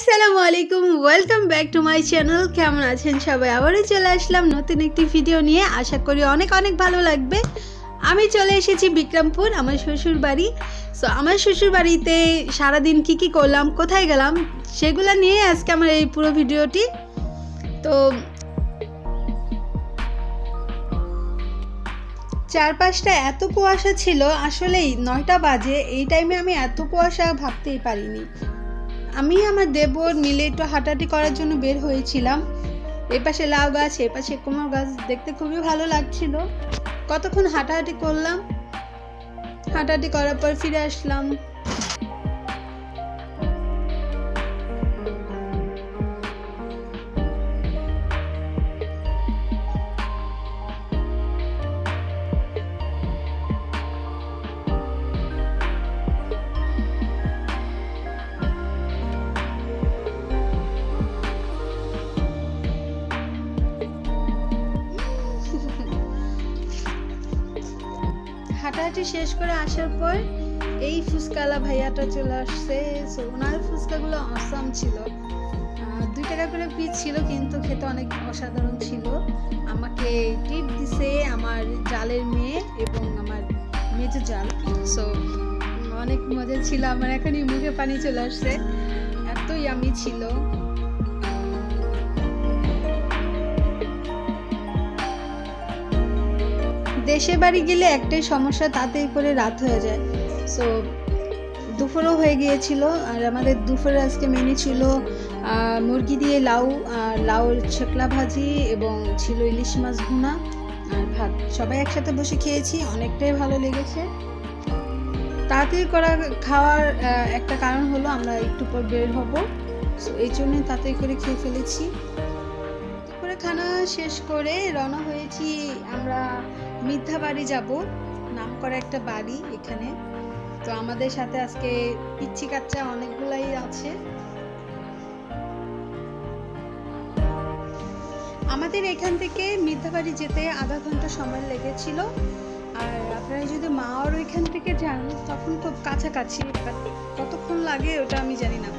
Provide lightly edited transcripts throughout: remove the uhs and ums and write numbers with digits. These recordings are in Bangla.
আসসালামু আলাইকুম, welcome back to my channel. কেমন আছেন সবাই? আবারও চলে আসলাম নতুন একটি ভিডিও নিয়ে। আশা করি অনেক অনেক ভালো লাগবে। আমি চলে এসেছি বিক্রমপুর, আমার শ্বশুর বাড়ি। সো আমার শ্বশুর বাড়িতে সারাদিন কি করলাম, কোথায় গেলাম, সেগুলো নিয়ে আজকে আমার এই পুরো ভিডিওটি। তো চারপাশটা এত কুয়াশা ছিল, আসলেই 9টা বাজে, এই টাইমে আমি এত কুয়াশা ভাবতেই পারিনি। আমি আমার দেবর মিলে একটু হাঁটাহাঁটি করার জন্য বের হয়েছিলাম। এই পাশে লাউ গাছ, এই পাশে কুমড়ো গাছ, দেখতে খুবই ভালো লাগছিল। কতক্ষণ হাঁটাহাঁটি করলাম, হাঁটাহাঁটি করার পর ফিরে আসলাম। হাঁটাহাঁটি শেষ করে আসার পর এই ফুচকালা ভাইয়াটা চলে আসছে। সো ওনার ফুচকাগুলো অসাম ছিল। 2 টাকা করে পিস ছিল, কিন্তু খেতে অনেক অসাধারণ ছিল। আমাকে টিপ দিছে আমার জালের মেয়ে এবং আমার মেজো জাল। সো অনেক মজা ছিল, আমার এখনই মুখে পানি চলে আসছে, এত ইয়ামি ছিল। দেশে বাড়ি গেলে একটাই সমস্যা, তাতেই করে রাত হয়ে যায়। সো দুপুরও হয়ে গিয়েছিল, আর আমাদের দুপুরে আজকে মেনু ছিল মুরগি দিয়ে লাউ, আর লাউর ছোকলা ভাজি, এবং ছিল ইলিশ মাছ ভুনা আর ভাত। সবাই একসাথে বসে খেয়েছি, অনেকটাই ভালো লেগেছে। তাড়াতাড়ি করা খাওয়ার একটা কারণ হলো আমরা একটু পর বের হব, সো এই জন্য তাড়াতাড়ি করে খেয়ে ফেলেছি। দুপুরে খানা শেষ করে রওনা হয়েছি আমরা মিথ্যা বাড়ি যাব, নাম করা একটা বাড়ি এখানে। তো আমাদের সাথে আজকে পিচ্ছি কাচ্চা অনেকগুলাই আছে। আমাদের এখান থেকে মিথ্যা বাড়ি যেতে আধা ঘন্টা সময় লেগেছিল, আর আপনারা যদি মাওয়ার ওইখান থেকে যান তখন খুব কাছাকাছি, কতক্ষণ লাগে ওটা আমি জানি না।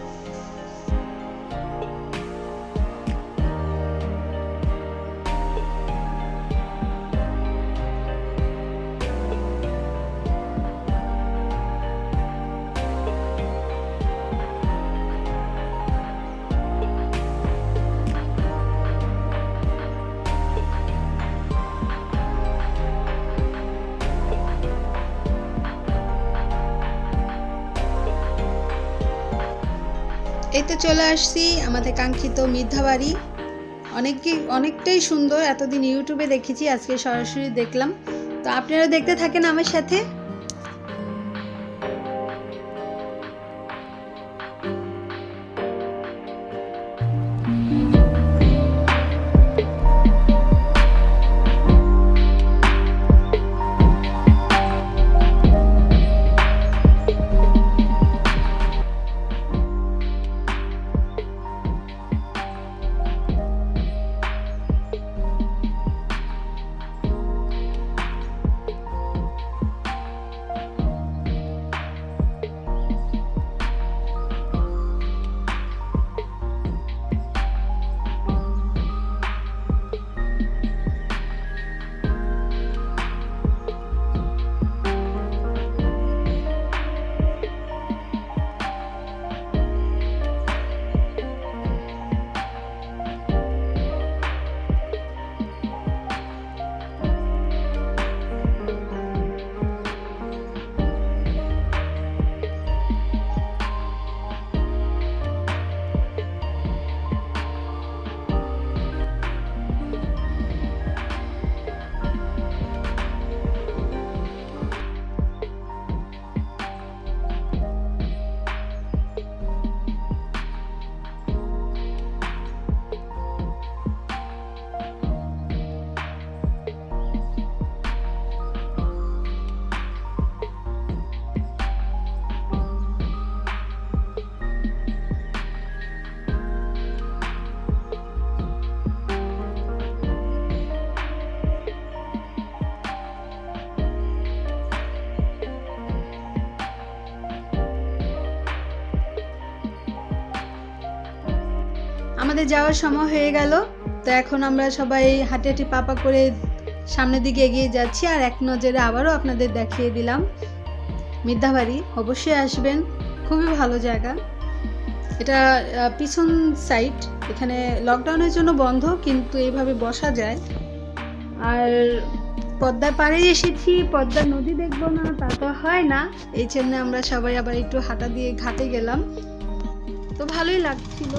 এই তো চলে আসছি আমাদের কাঙ্ক্ষিত মিথ্যা বাড়ি। অনেকটাই সুন্দর, এতদিন ইউটিউবে দেখেছি, আজকে সরাসরি দেখলাম। তো আপনারা দেখতে থাকেন আমার সাথে। আমাদের যাওয়ার সময় হয়ে গেল। তো এখন আমরা সবাই হাঁটি হাঁটি পাপা করে সামনের দিকে এগিয়ে যাচ্ছি। আর এক নজরে আবারও আপনাদের দেখিয়ে দিলাম মির্ধাবাড়ি, অবশ্যই আসবেন, খুবই ভালো জায়গা। এটা পিছন সাইড, এখানে লকডাউনের জন্য বন্ধ, কিন্তু এইভাবে বসা যায়। আর পদ্মার পাড়ে এসেছি, পদ্মা নদী দেখবো না তা তো হয় না, এই জন্য আমরা সবাই আবার একটু হাঁটা দিয়ে ঘাটে গেলাম। তো ভালোই লাগছিল।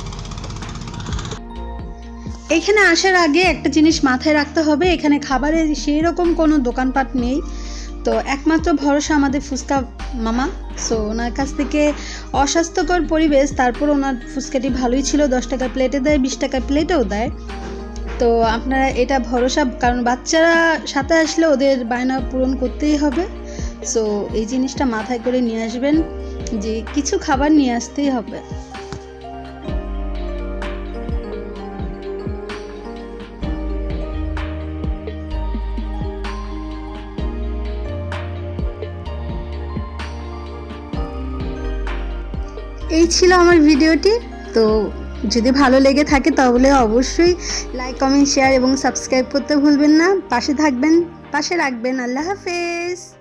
এখানে আসার আগে একটা জিনিস মাথায় রাখতে হবে, এখানে খাবারের সেই রকম কোনো দোকানপাট নেই। তো একমাত্র ভরসা আমাদের ফুচকা মামা। সো ওনার কাছ থেকে অস্বাস্থ্যকর পরিবেশ, তারপর ওনার ফুচকাটি ভালোই ছিল। 10 টাকা প্লেটে দেয়, 20 টাকা প্লেটেও দেয়। তো আপনারা এটা ভরসা, কারণ বাচ্চারা সাথে আসলে ওদের বায়না পূরণ করতেই হবে। সো এই জিনিসটা মাথায় করে নিয়ে আসবেন যে কিছু খাবার নিয়ে আসতেই হবে। এই ছিল আমার ভিডিওটি। তো যদি ভালো লেগে থাকে তাহলে অবশ্যই লাইক, কমেন্ট, শেয়ার এবং সাবস্ক্রাইব করতে ভুলবেন না। পাশে থাকবেন, পাশে রাখবেন। আল্লাহ হাফেজ।